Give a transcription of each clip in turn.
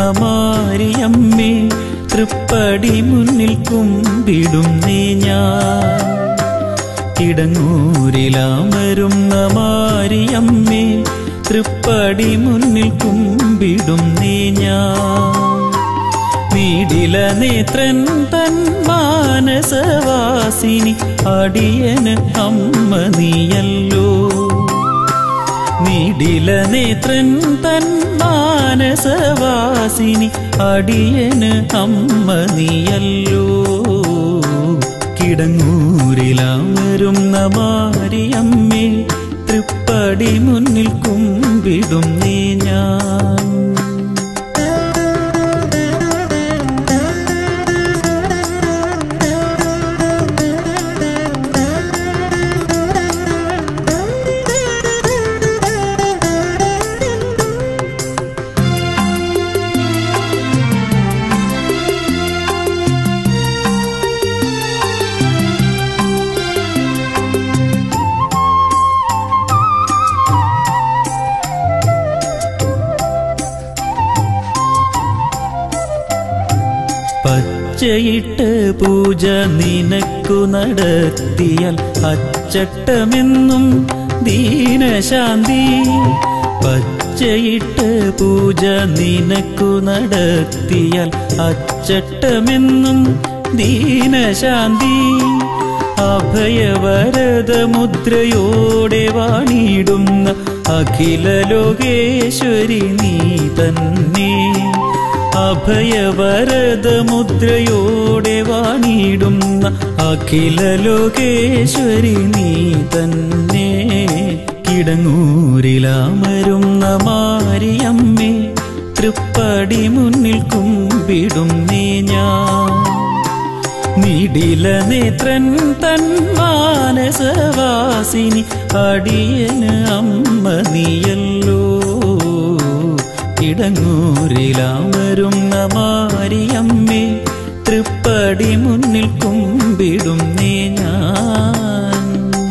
മാരിയമ്മേ തൃപ്പടി മുന്നിൽ കുമ്പിടുന്നേ ഞാൻ. കിടങ്ങൂരിലാമരുന്ന മാരിയമ്മേ തൃപ്പടി മുന്നിൽ കുമ്പിടുന്നേ ഞാൻ. നീടില നേത്രൻ തൻ മാനസവാസിനി അടിയന് അമ്മ നീയല്ലോ. നീടില നേത്രൻ തൻ മാനസവാസിനി അടിയന് അമ്മ നീയല്ലോ. കിടങ്ങൂരിലാമരുന്ന മാരിയമ്മേ തൃപ്പടി മുന്നിൽ കുമ്പിടുന്നേ ഞാൻ. പച്ചയിട്ട് പൂജ നിനക്കു നടത്തിയാൽ അച്ചട്ടമെന്നും ദീനശാന്തി. പച്ചയിട്ട് പൂജ നിനക്കു നടത്തിയാൽ അച്ചട്ടമെന്നും ദീനശാന്തി. അഭയവരദ മുദ്രയോടെ വാണിടുന്ന അഖില ലോകേശ്വരി നീ തന്നെ. അഭയവരദ മുദ്രയോടെ വാണിടുന്ന അഖില ലോകേശ്വരി നീ തന്നെ. കിടങ്ങൂരിലാമരുന്ന മാരിയമ്മേ തൃപ്പടി മുന്നിൽ കുമ്പിടുന്നേ ഞാൻ. നീടില നേത്രൻ തൻ മാനസവാസിനി അടിയന് അമ്മ നീയല്ലോ. കിടങ്ങൂരിലാമരുന്ന മാരിയമ്മേ തൃപ്പടി മുന്നിൽ കുമ്പിടുന്നേ ഞാൻ.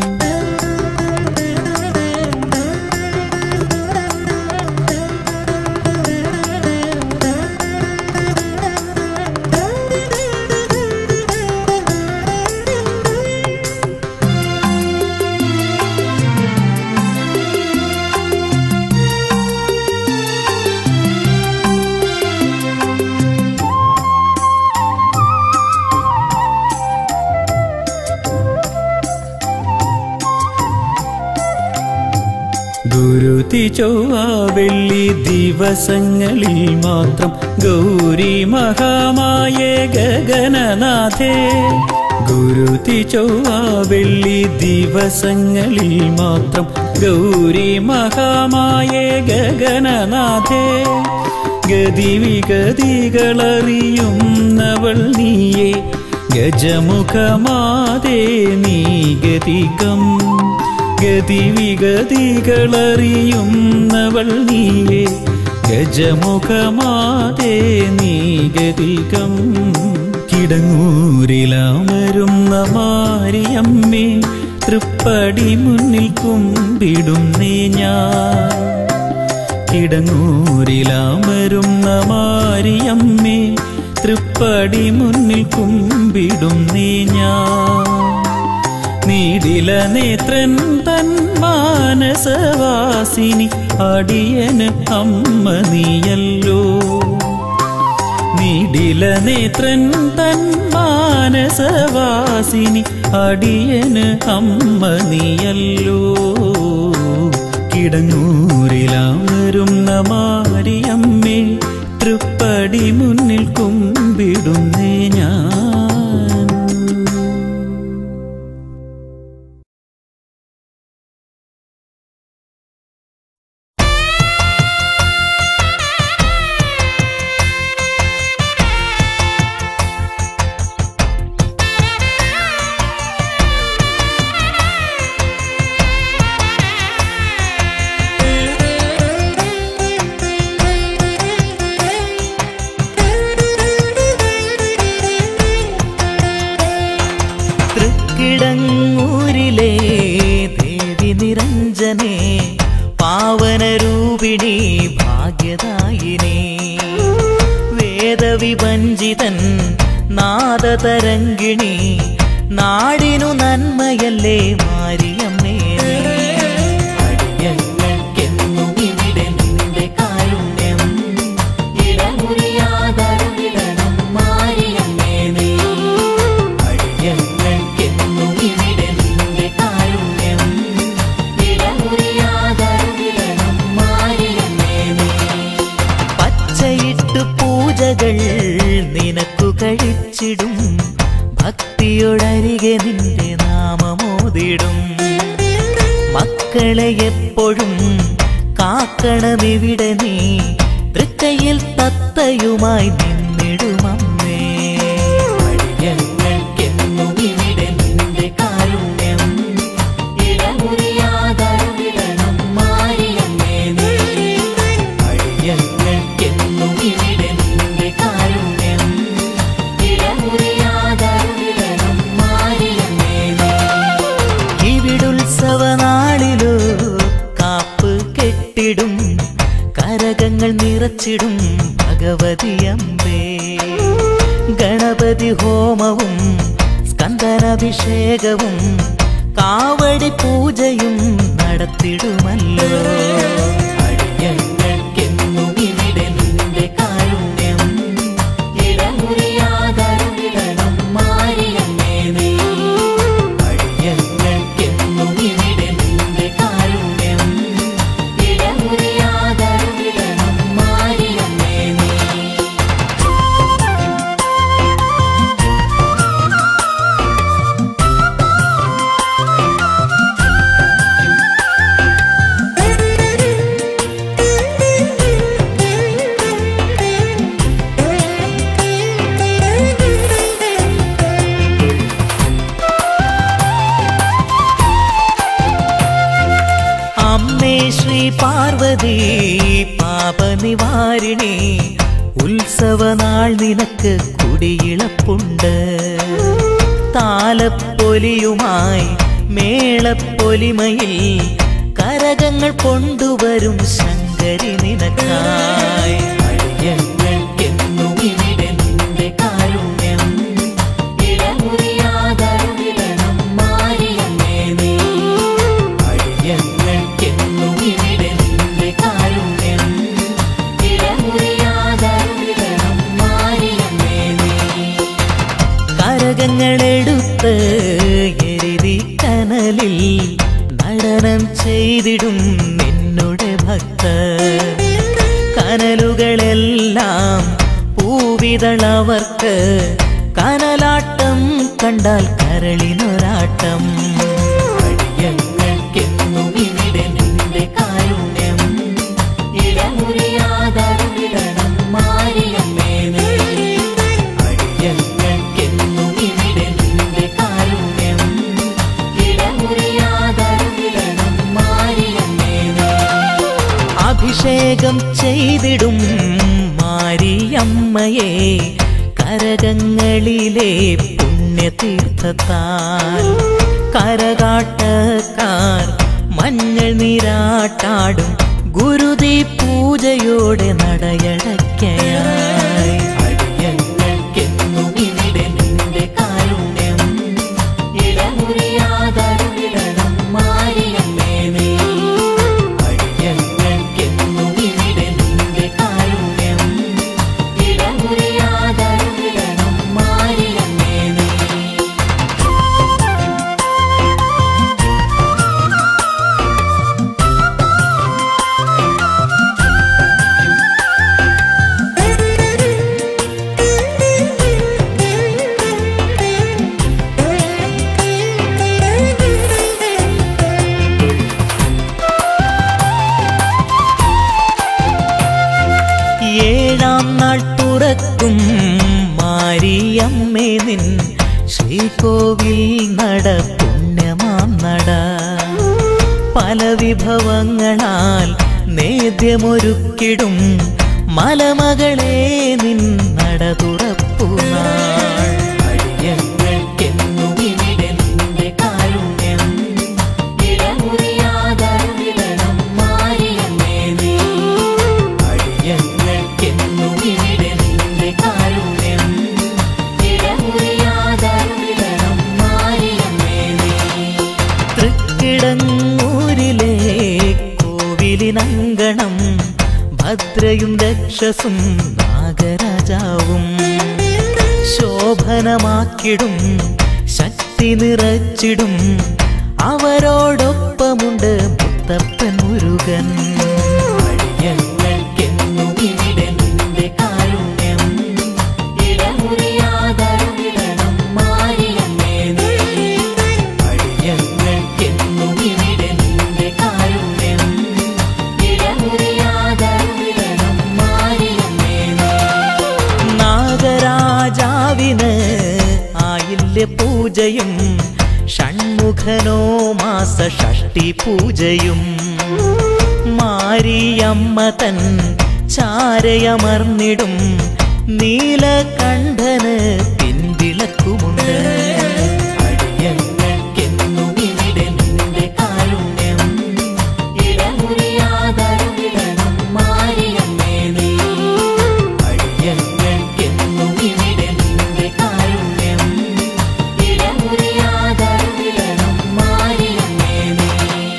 ഗുരുതി ചൊവ്വ വെള്ളി ദിവസങ്ങളിൽ മാത്രം ഗൗരി മഹാമായ ഗഗനനാഥേ. ഗുരുതി ചൊവ്വ വെള്ളി ദിവസങ്ങളിൽ മാത്രം ഗൗരി മഹാമായ ഗഗനനാഥേ. ഗതിവിഗതികളറിയുന്നവൾ നീയേ ഗജമുഖമാതേ നീ ഗതികം. ഗതിവിഗതികളറിയുന്നവൾ നീയേ ഗജമുഖമാതേ നീ ഗതികം. കിടങ്ങൂരിലാമരുന്ന മാരിയമ്മേ തൃപ്പടി മുന്നിൽ കുമ്പിടുന്നേ ഞാൻ. കിടങ്ങൂരിലാമരുന്ന മാരിയമ്മേ തൃപ്പടി മുന്നിൽ കുമ്പിടുന്നേ ഞാൻ. നീടില നേത്രൻ തൻ മാനസവാസിനി അടിയന് അമ്മ നീയല്ലോ. നീടില നേത്രൻ തൻ മാനസവാസിനി അടിയന് അമ്മ നീയല്ലോ. കിടങ്ങൂരിലാമരുന്ന മാരിയമ്മേ തൃപ്പടി മുന്നിൽ കുമ്പിടുന്നേ ഞാൻ. കിടങ്ങൂരിലെ ദേവി നിരഞ്ജനേ പാവനരൂപിണി ഭാഗ്യദായിനേ. നാദതരംഗിണി നാടിനു നന്മയല്ലേ മാരിയമ്മേ അടിയങ്ങൾക്കെന്നും ഇവിടെ നിന്റെ കാരുണ്യം ഇടമുറിയാതരുവിടണം മാരിയമ്മേ നീ അടിയങ്ങൾക്കെന്നും ഇവിടെ നിന്റെ കാരുണ്യം ഇടമുറിയാതരുവിടണം മാരിയമ്മേ നീ പച്ചയിട്ടു പൂജകൾ നിനക്കു കഴിച്ചിടും ഭക്തിയോടരികെ നിന്റെ നാമമോദിടും മക്കളെ എപ്പോഴും കാക്കണമിവിടെ നീ തൃക്കയിൽ തത്തയുമായി നിന്നിടുമമ്മേ അടിയങ്ങൾക്കെന്നും ഇവിടെ നിന്റെ കാരുണ്യം ഇടമുറിയാതരുവിടണം മാരിയമ്മേ നീ അടിയങ്ങൾക്കെന്നും ഇവിടെ നിന്റെ കാരുണ്യം ഇടമുറിയാതരുവിടണം മാരിയമ്മേ നീ ഇവിടുത്സവനാളിലോ കാപ്പ് കെട്ടിടും കരകങ്ങൾ നിറച്ചിടും ഭഗവതിയമ്പേ ഗണപതി ഹോമവും സ്കന്ദനാഭിഷേകവും കാവടി പൂജയും നടത്തിടുമല്ലോ അടിയങ്ങൾക്കെന്നും ഇവിടെ നിന്റെ കാരുണ്യം ഇടമുറിയാതരുവിടണം മാരിയമ്മേ നീ അടിയങ്ങൾക്കെന്നും ഇവിടെ നിന്റെ കാരുണ്യം ഇടമുറിയാതരുവിടണം മാരിയമ്മേ നീ അമ്മേ ശ്രീ പാർവതി പാപനിവാരിണി ഉത്സവനാൾ നിനക്ക് കുടിയിളപ്പുണ്ട് താലപ്പൊലിയുമായി മേളപ്പൊലിമയിൽ കരകങ്ങൾ കൊണ്ടുവരും ശങ്കരി നിനക്കായി അടിയങ്ങൾക്കെന്നും ഇവിടെ നിന്റെ കാരുണ്യം ഇടമുറിയാതരുവിടണം മാരിയമ്മേ നീ അടിയങ്ങൾക്കെന്നും ഇവിടെ നിന്റെ കാരുണ്യം ഇടമുറിയാതരുവിടണം മാരിയമ്മേ നീ കരകങ്ങളെടുത്ത് എരുതി കനലിൽ നടനം ചെയ്തിടും നിന്നുടെ ഭക്തർ കനലുകളെല്ലാം പൂവിതളവർക്ക് കനലാട്ടം കണ്ടാൽ കരളിനൊരാട്ടം അടിയങ്ങൾക്കെന്നും ഇവിടെ നിന്റെ കാരുണ്യം ഇടമുറിയാതരുവിടണം മാരിയമ്മേ നീ അടിയങ്ങൾക്കെന്നും ഇവിടെ നിന്റെ കാരുണ്യം ഇടമുറിയാതരുവിടണം മാരിയമ്മേ നീ അഭിഷേകം ചെയ്തിടും മാരിയമ്മയെ കരകങ്ങളിലെ പുണ്യതീർത്ഥത്താൽ കരകാട്ടക്കാർ മഞ്ഞൾ നീരാട്ടാടും ഗുരുതി പൂജയോടെ നടയടയ്ക്കയായി അടിയങ്ങൾക്കെന്നും ഇവിടെ നിന്റെ കാരുണ്യം ഇടമുറിയാതരുവിടണം മാരിയമ്മേ നീ അടിയങ്ങൾക്കെന്നും ഇവിടെ നിന്റെ കാരുണ്യം ഇടമുറിയാതരുവിടണം മാരിയമ്മേ നീ ഏഴാം നാൾ തുറക്കും മാരിയമ്മേ നിൻ ശ്രീകോവിൽ നട പുണ്യമാം നട പല വിഭവങ്ങളാൽ നേദ്യമൊരുക്കിടും മലമകളെ നിൻ നട തുറപ്പു നാൾ അടിയങ്ങൾക്കെന്നും ഇവിടെ നിന്റെ കാരുണ്യം ഇടമുറിയാതരുവിടണം മാരിയമ്മേ നീ അടിയങ്ങൾക്കെന്നും ഇവിടെ നിന്റെ കാരുണ്യം ഇടമുറി തൃക്കിടങ്ങൂരിലെ കോവിലിനങ്കണം ഭദ്രയും രക്ഷസും നാഗരാജാവും ശോഭനമാക്കിടും ശക്തി നിറച്ചിടും അവരോടൊപ്പമുണ്ട് മുത്തപ്പൻ മുരുകൻ. അടിയങ്ങൾക്കെന്നും ഇവിടെ നിന്റെ കാരുണ്യം ഇടമുറിയാതരുളിടണം മാരിയമ്മേ നീ. അടിയങ്ങൾക്കെന്നും ഇവിടെ നിന്റെ കാരുണ്യം ഇടമുറിയാതരുളിടണം മാരിയമ്മേ നീ. നാഗരാജാവിന് ആയില്യ പൂജയും ഷൺമുഖനോ മാസ ഷഷ്ടി പൂജയും മാരിയമ്മ തൻ ചാരയമർന്നിടും നീലകണ്ഠന് പിൻവിളക്കുമുണ്ട്. അടിയങ്ങൾക്കെന്നും ഇവിടെ നിന്റെ കാരുണ്യം ഇടമുറിയാതരുളിടണം മാരിയമ്മേ നീ. അടിയങ്ങൾക്കെന്നും ഇവിടെ നിന്റെ കാരുണ്യം ഇടമുറിയാതരുളിടണം മാരിയമ്മേ നീ.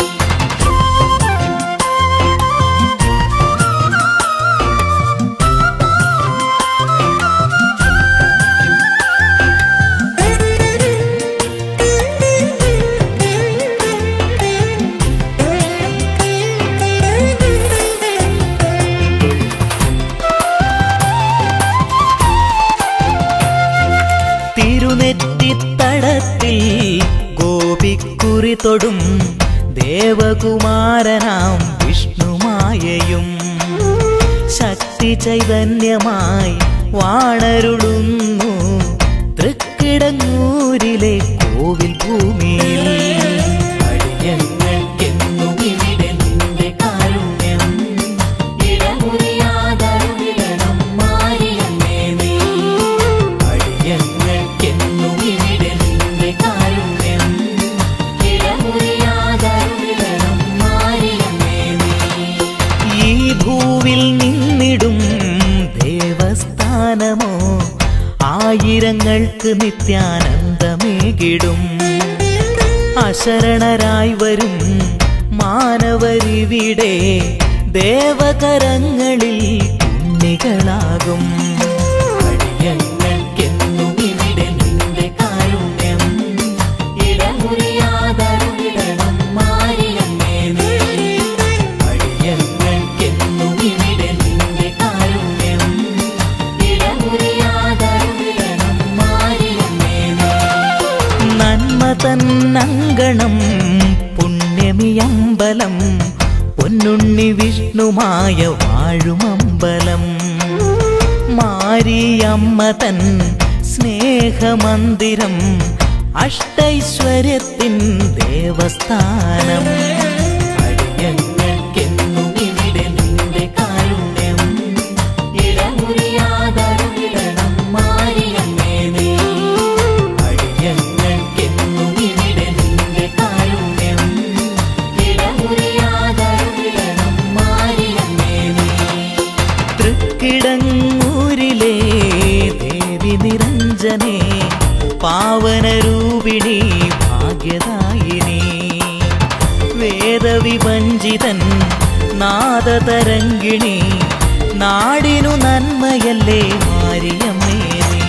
തിരുനെറ്റിത്തടത്തിൽ ഗോപിക്കുറി തൊടും ദേവകുമാരനാം വിഷ്ണുമായയും ശക്തി ചൈതന്യമായി വാണരുളുന്നു തൃക്കിടങ്ങൂരിലെ കോവിൽ ഭൂമിയിൽ. അടിയങ്ങൾക്കെന്നും ഇവിടെ നിന്റെ കാരുണ്യം ഇടമുറിയാതരുളിടണം മാരിയമ്മേ നീ. അടിയങ്ങൾക്കെന്നും ഇവിടെ നിന്റെ കാരുണ്യം ഇടമുറിയാതരുളിടണം മാരിയമ്മേ നീ. ഈ ഭൂവിൽ നിന്നിടും ദേവസ്ഥാനമോ ആയിരങ്ങൾക്ക് നിത്യാനന്ദമേകിടും. അശരണരായി വരും മാനവരിവിടെ ദേവകരങ്ങളിൽ ഉണ്ണികളാകും. അടിയങ്ങൾക്കെന്നും ഇവിടെ നിന്റെ കാരുണ്യം ഇടമുറിയാതരുളിടണം മാരിയമ്മേ നീ. അടിയങ്ങൾക്കെന്നും ഇവിടെ നിന്റെ കാരുണ്യം ഇടമുറിയാതരുളിടണം മാരിയമ്മേ നീ. നന്മ തന്നങ്കണം പുണ്യമിയമ്പലം പൊന്നുണ്ണി വിഷ്ണുമായ വാഴുമമ്പലം. മാരിയമ്മ തൻ സ്നേഹമന്ദിരം അഷ്ടൈശ്വര്യത്തിൻ ദേവസ്ഥാനം. അടിയങ്ങൾക്കെന്നും ഇവിടെ നിന്റെ കാരുണ്യം ഇടമുറിയാതരുളിടണം മാരിയമ്മേ നീ. അടിയങ്ങൾക്കെന്നും ഇവിടെ നിന്റെ കാരുണ്യം ഇടമുറിയാതരുളിടണം മാരിയമ്മേ നീ. തൃക്കിടങ്ങൂരിലെ ദേവി നിരഞ്ജനേ പാവനരൂപിണി ഭാഗ്യദായിനി. വേദവിഭഞ്ജിതൻ നാദതരംഗിണി നാടിനു നന്മയല്ലേ മാരിയമ്മേ നീ.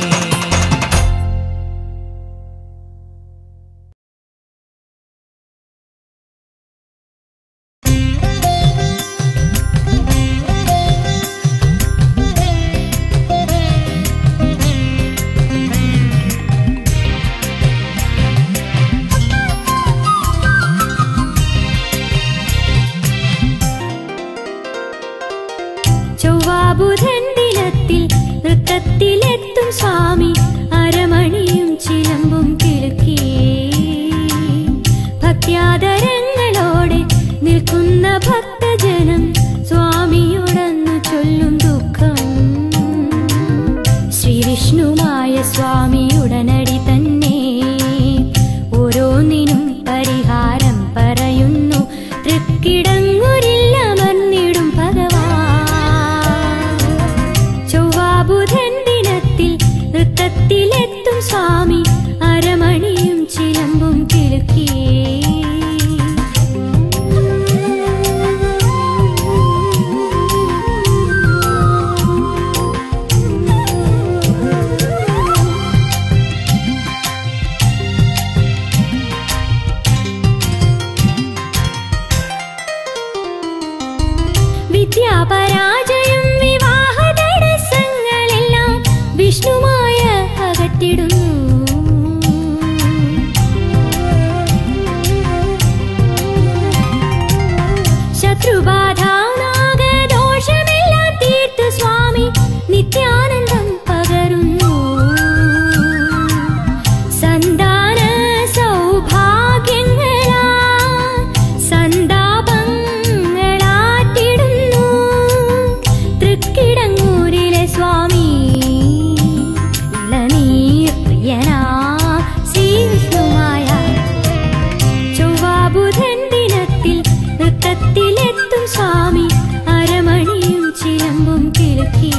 ചൊവ്വാബുധൻ ദിനത്തിൽ നൃത്തത്തിലെത്തും സ്വാമി അരമണിയും ചിലമ്പും കിളുക്കി ഭക്ത്യാദരങ്ങളോടെ നിൽക്കുന്ന ഭക്തജനം സ്വാമിയോടന്നു ചൊല്ലും ദുഃഖം. ശ്രീവിഷ്ണുമായ സ്വാമിയുടനടി തന്നെ ഓരോന്നിനും പരിഹാരം പറയുന്നു തൃക്കിടങ്ങൂരിൽ അമർന്നിടും ഭഗവാൻ. ചൊവ്വാബുധൻ ദിനത്തിൽ നൃത്തത്തിലെത്തും സ്വാമി അരമണിയും ചിലമ്പും കിളുക്കി പരാജയം വിവാഹ തടസ്സങ്ങളെല്ലാം വിഷ്ണുമായ അകറ്റിടുന്നു. ശത്രുബാധ നാഗദോഷമെല്ലാം തീർത്തു സ്വാമി നിത്യാനന്ദം പകരുന്നു. സന്താന സൗഭാഗ്യങ്ങളാ സന്താപങ്ങളാറ്റിടുന്നു തൃക്കിടങ്ങൂരിലെ സ്വാമി. ഇളനീർ പ്രിയനാ ശ്രീവിഷ്ണുമായ ചൊവ്വാബുധൻ ദിനത്തിൽ നൃത്തത്തിലെത്തും സ്വാമി അരമണിയും ചിലമ്പും കിലുക്കി.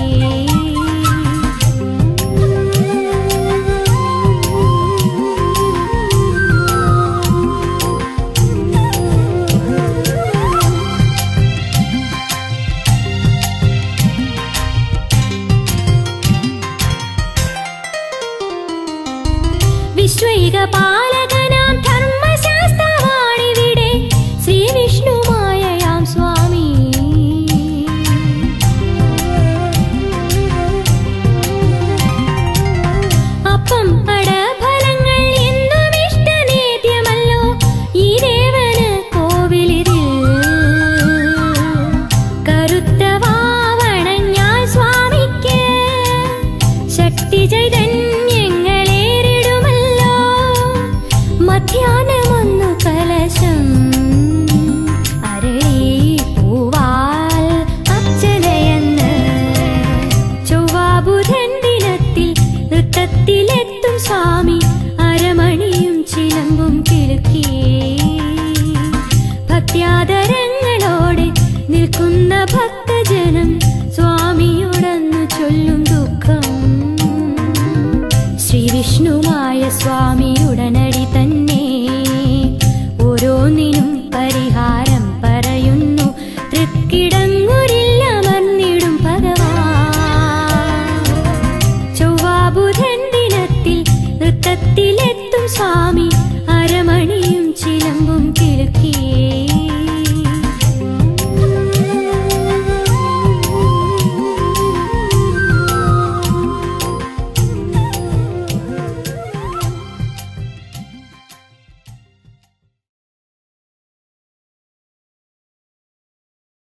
വിശ്വൈക പാലകനാം ധർമ്മശാസ്ത്രവാണിവിടെ ശ്രീവിഷ്ണുമായയാം സ്വാമി. അപ്പം അടഫലങ്ങൾ എന്നും ഇഷ്ടനേദ്യമല്ലോ ഈ ദേവന് കോവിലിതിൽ. കറുത്ത വാവണഞ്ഞാൽ സ്വാമിക്ക് ശക്തി ചൈതന്യങ്ങളേറിടുമല്ലോ. മധ്യാഹ്നമൊന്നു കലശം അരളി പൂവാൽ അർച്ചനയെന്ന്. ചൊവ്വാബുധൻ ദിനത്തിൽ നൃത്തത്തിലെത്തും സ്വാമി അരമണിയും ചിലമ്പും കിലുക്കി. ഭക്ത്യാദരങ്ങളോടെ നിൽക്കുന്ന ഭക്തജനം സ്വാമിയോടന്നു ചൊല്ലും ദുഃഖം. ശ്രീവിഷ്ണുമായ സ്വാമി ഉടനടി തന്നെ ഓരോന്നിനും പരിഹാരം പറയുന്നു. തൃക്കിടങ്ങൂരിൽ അമർന്നിടും ഭഗവാൻ. ചൊവ്വാബുധൻ ദിനത്തിൽ നൃത്തത്തിലെത്തും സ്വാമി അരമണിയും